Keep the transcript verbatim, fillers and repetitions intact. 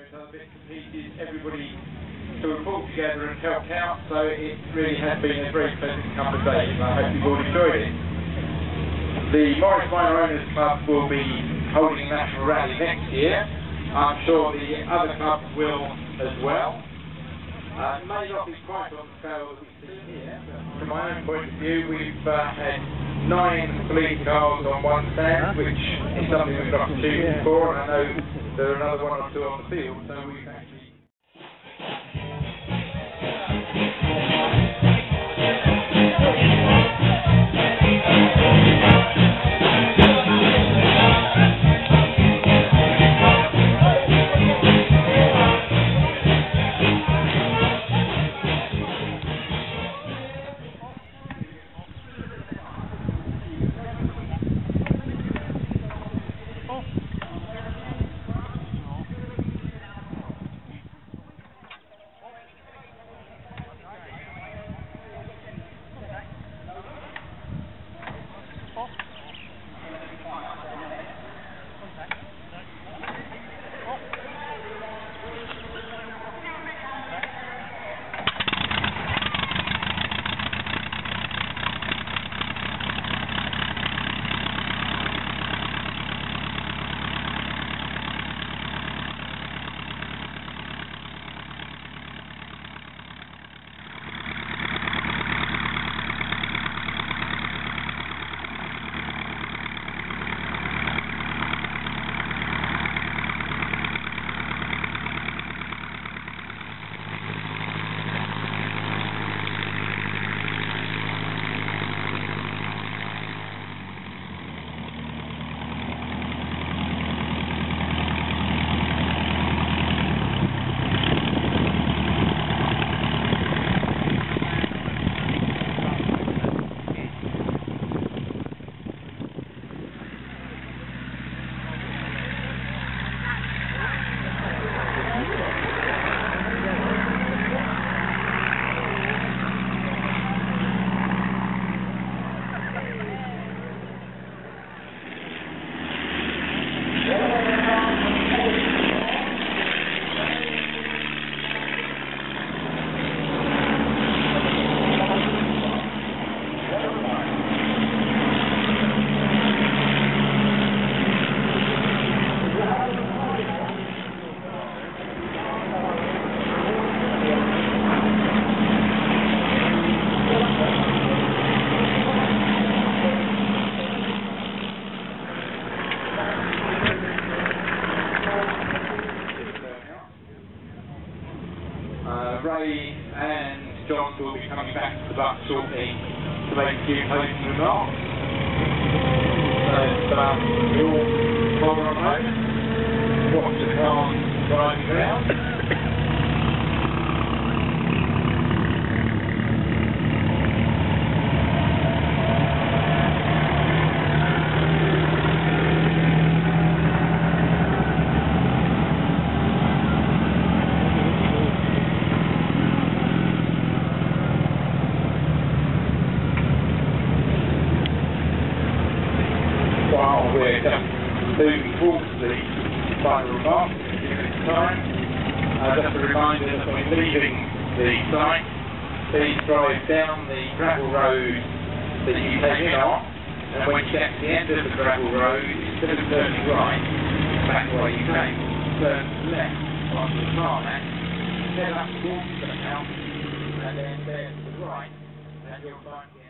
those other bits and pieces, everybody sort of pulled together and helped out, so it really has been a very pleasant couple of days, and I hope you've all enjoyed it. The Morris Minor Owners Club will be holding a national rally next year. I'm sure the other clubs will as well. Uh, it may not be quite on the scale that we see here, but from my own point of view, we've uh, had nine police cars on one stand, which is something we've got opportunity for, and I know there are another one or two on the field, so we've actually... Ray and John will be coming back to the bus shortly to make a few closing remarks. So um, we all follow on home, watch the cars driving around. While we're just moving towards the final remarks in a few minutes' time, uh, just a reminder that when leaving the site, please drive down the gravel road that you came in on, and when you get to the end of the gravel road, instead of turning right, back the way you came, turn left onto the tarmac, head up towards the house, and then there to the right, and you'll find the